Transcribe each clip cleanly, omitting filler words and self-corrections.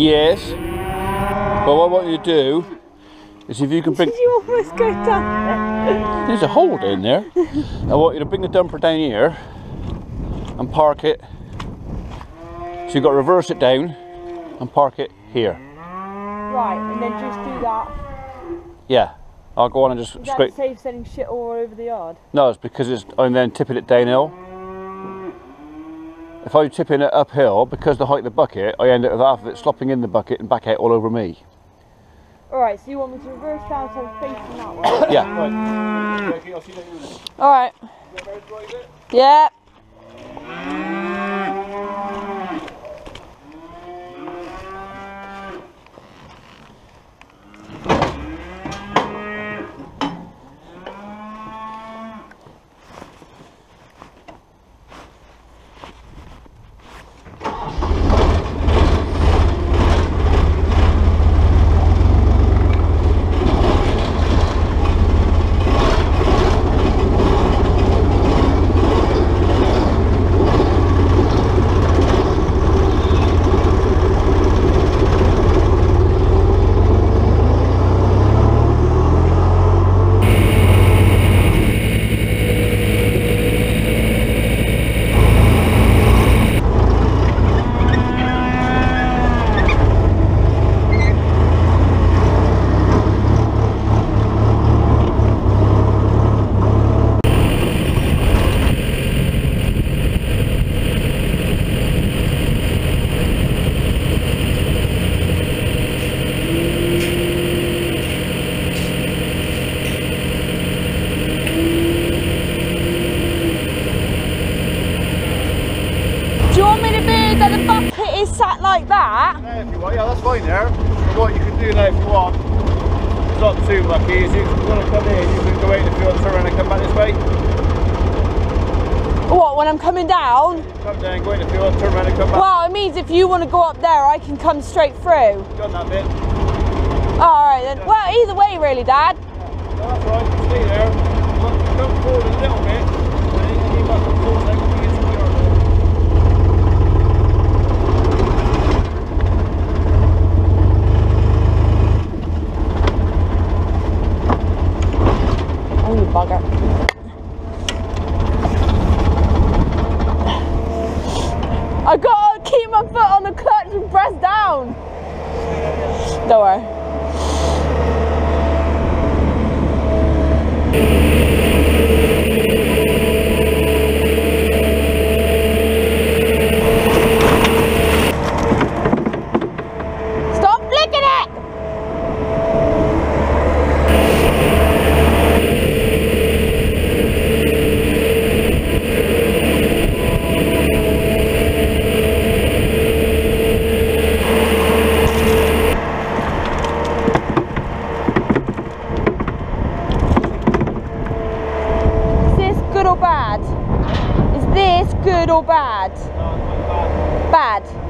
Yes. But what I want you to do is if you can bring... Did you almost go down there? There's a hole down there. I want you to bring the dumper down here and park it. So you've got to reverse it down and park it here. Right, and then just do that. Yeah. I'll go on and just That save sending shit all over the yard. No, it's because I'm then tipping it downhill. If I'm tipping it uphill, because the height of the bucket, I end up with half of it slopping in the bucket and back out all over me. Alright, so you want me to reverse down so I'm facing that way? Yeah. Alright. Yeah. Like that? Yeah, if you want, yeah, that's fine there. So what you can do now if you want, it's not too mucky, is you can come in, you can go out in the field, turn around and come back this way. What, when I'm coming down? Come down, go in the field, turn around and come back. Well, it means if you want to go up there, I can come straight through. Done that bit. Alright then. Well, either way really, Dad. Yeah. No, that's right, stay there. Come forward a little bit, and then you come forward, then you get to the yard. Oh, you bugger. I gotta keep my foot on the clutch and press down. Don't worry. Stop flicking it! Good or bad? No, it's bad. Bad.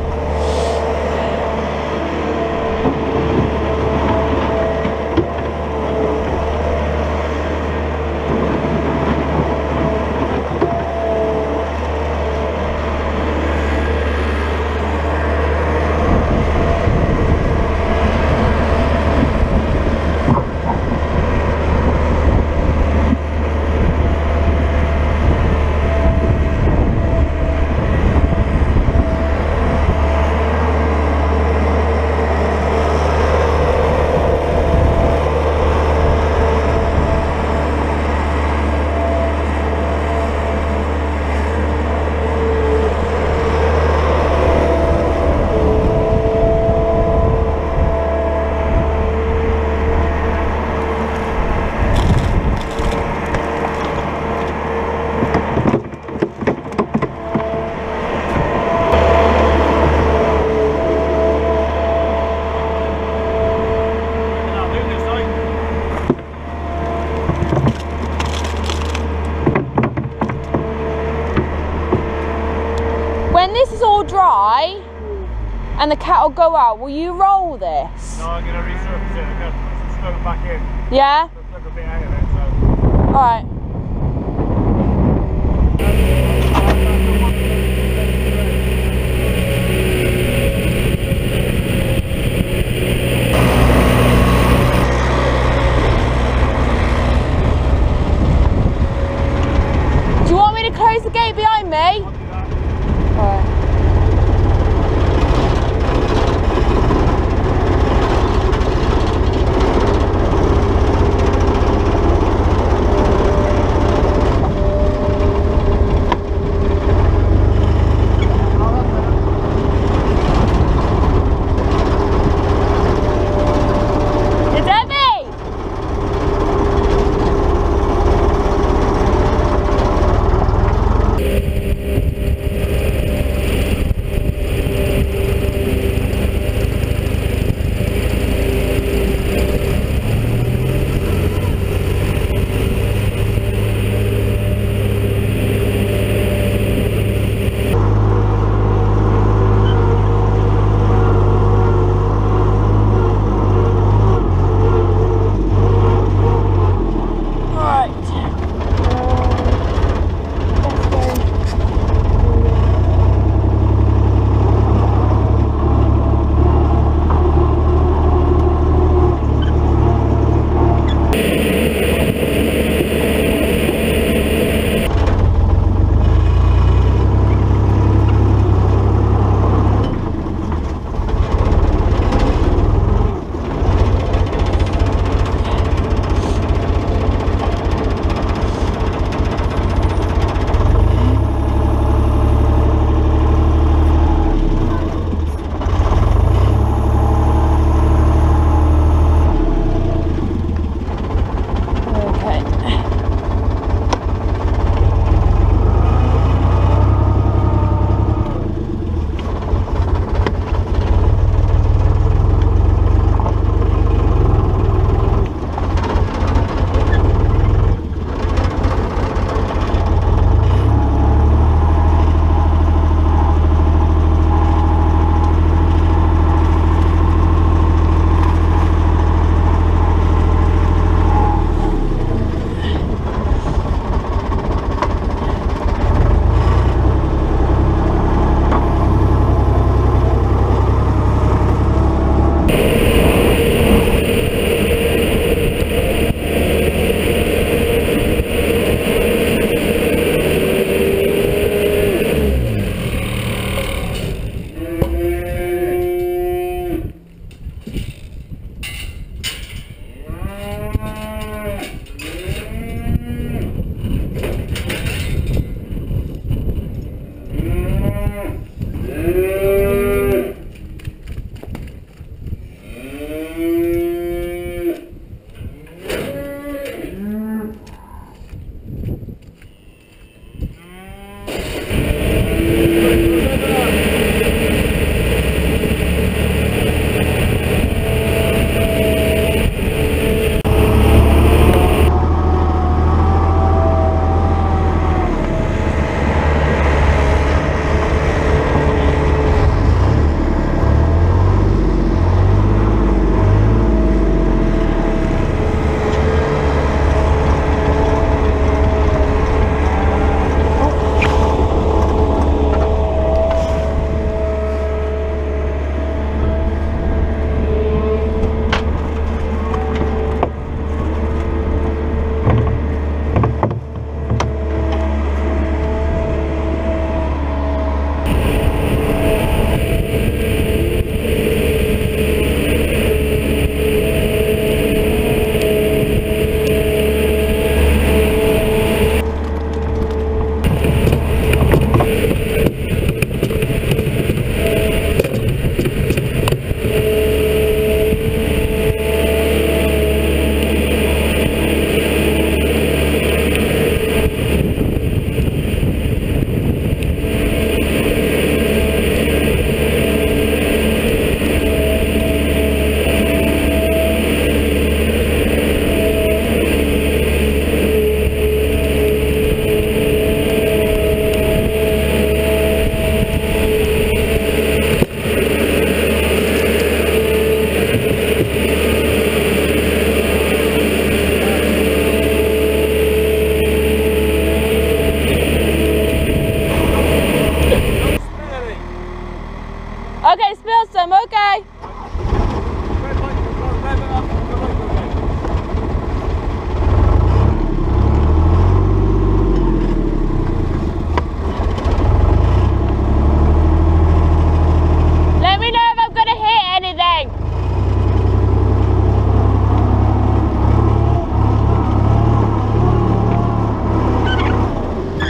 When this is all dry and the cat'll go out, will you roll this? No, I'm going to resurface it. I'm going to put some stone back in. Yeah? Took a bit out of it, so. Alright.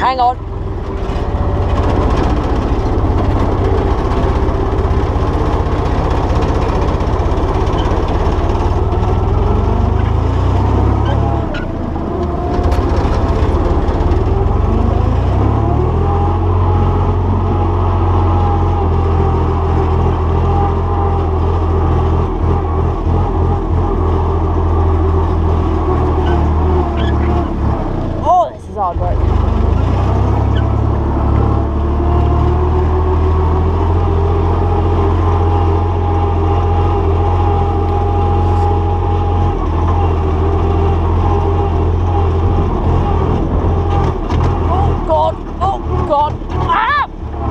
Hang on. Oh, this is hard work. Oh God, ah!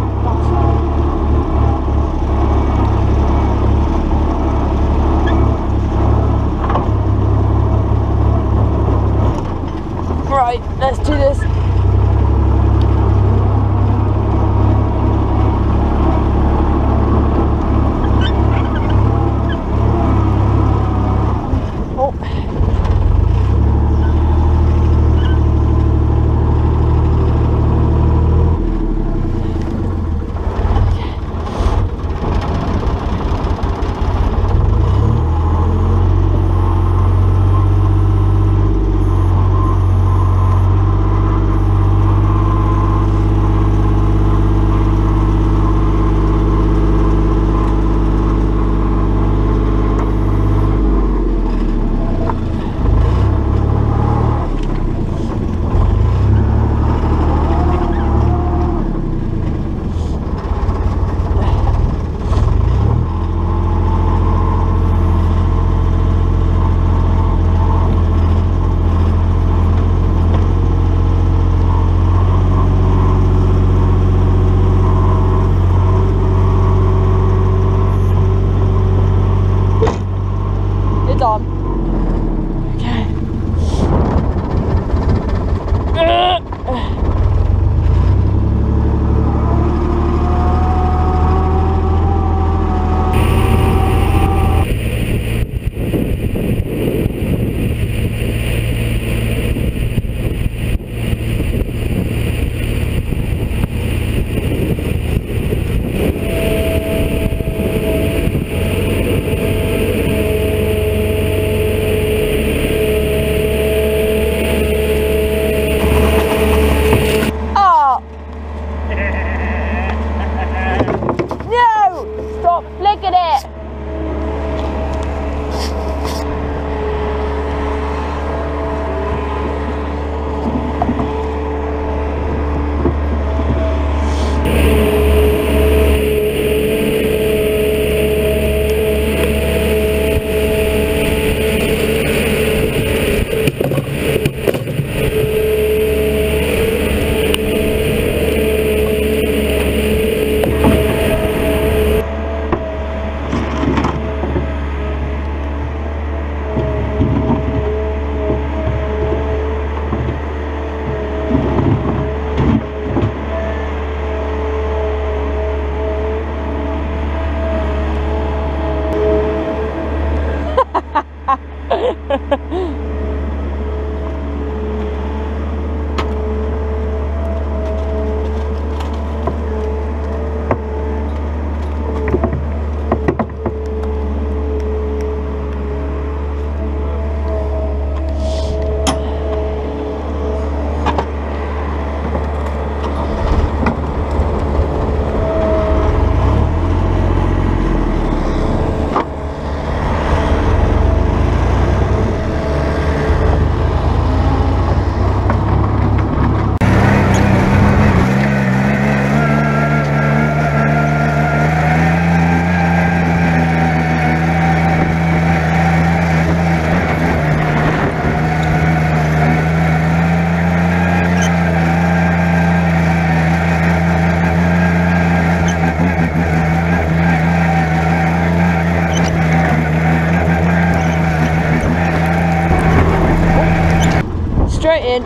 Right, let's do this. Oh. It's on. Okay. Oh! No! Stop flicking it! Straight in.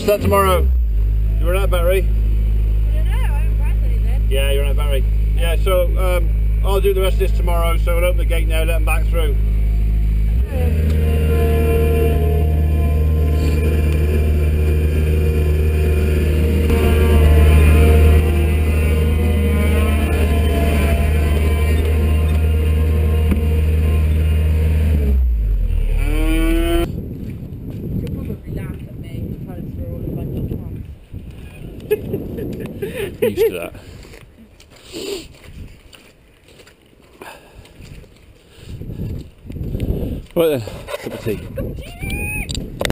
rest of that tomorrow. You run out of battery? I don't know, I haven't pressed anything. Yeah, you run out of battery. Yeah, so I'll do the rest of this tomorrow, so we'll open the gate now, let them back through. Used to that. Right then, cup of tea.